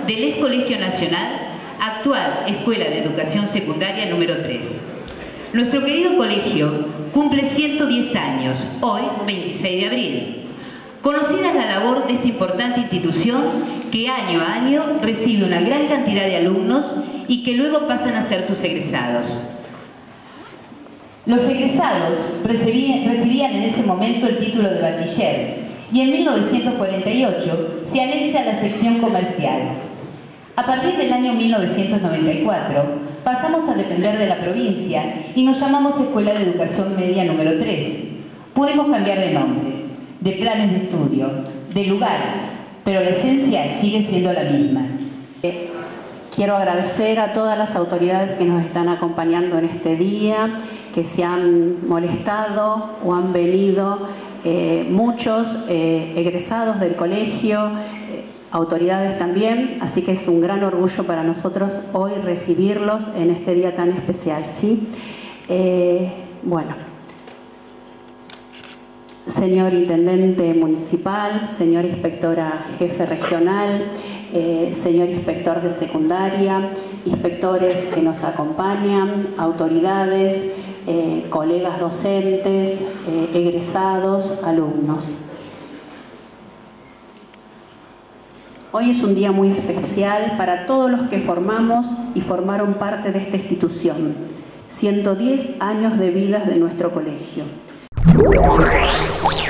del ex Colegio Nacional, actual Escuela de Educación Secundaria número 3. Nuestro querido colegio cumple 110 años, hoy 26 de abril. Conocida es la labor de esta importante institución que año a año recibe una gran cantidad de alumnos y que luego pasan a ser sus egresados. Los egresados recibían en ese momento el título de bachiller y en 1948 se anexa a la sección comercial. A partir del año 1994 pasamos a depender de la provincia y nos llamamos Escuela de Educación Media número 3. Pudimos cambiar de nombre, de planes de estudio, de lugar, pero la esencia sigue siendo la misma. Quiero agradecer a todas las autoridades que nos están acompañando en este día, que se han molestado o han venido, muchos egresados del colegio, autoridades también, así que es un gran orgullo para nosotros hoy recibirlos en este día tan especial, ¿sí? Bueno, señor Intendente Municipal, señor Inspectora Jefe Regional, señor Inspector de Secundaria, inspectores que nos acompañan, autoridades, colegas docentes, egresados, alumnos. Hoy es un día muy especial para todos los que formamos y formaron parte de esta institución. 110 años de vida de nuestro colegio.